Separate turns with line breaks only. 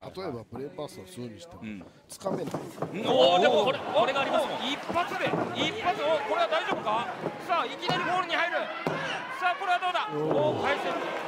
例えばプレーパスをするにしてもつかめない。
おお、でもこれがありますもん。一発で一発、これは大丈夫か。さあいきなりゴールに入る。さあこれはどうだ。おお、返せる。